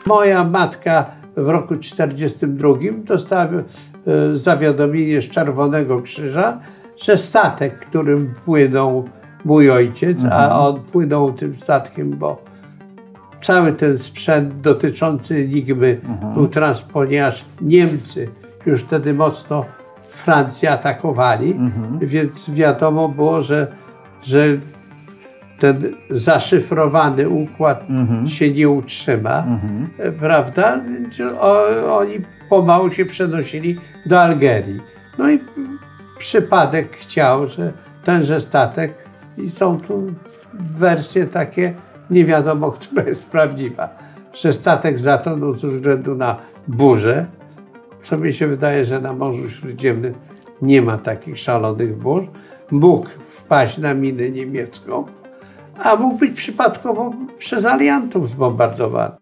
Moja matka w roku 1942 dostała zawiadomienie z Czerwonego Krzyża, że statek, którym płynął mój ojciec, a on płynął tym statkiem, bo cały ten sprzęt dotyczący Enigmy był ponieważ Niemcy już wtedy mocno Francję atakowali, więc wiadomo było, że ten zaszyfrowany układ się nie utrzyma, prawda? Więc oni pomału się przenosili do Algierii. No i przypadek chciał, że tenże statek, i są tu wersje takie, nie wiadomo, która jest prawdziwa, że statek zatonął ze względu na burzę, co mi się wydaje, że na Morzu Śródziemnym nie ma takich szalonych burz. Mógł wpaść na minę niemiecką, a mógł być przypadkowo przez aliantów zbombardowany.